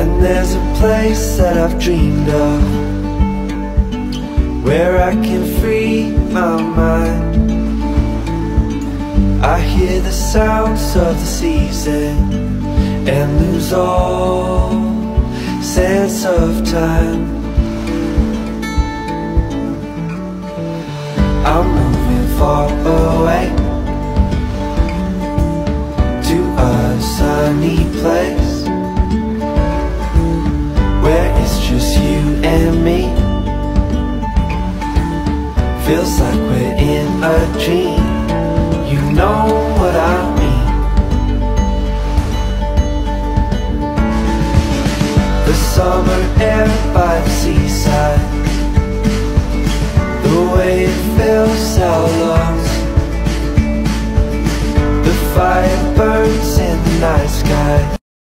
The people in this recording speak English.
And there's a place that I've dreamed of, where I can free my mind. I hear the sounds of the season and lose all sense of time. I'm moving far away to a sunny place where it's just you and me. Feels like we're in a dream. You know what I mean. The summer air by the seaside, the way it fills our lungs, the fire burns in the night sky.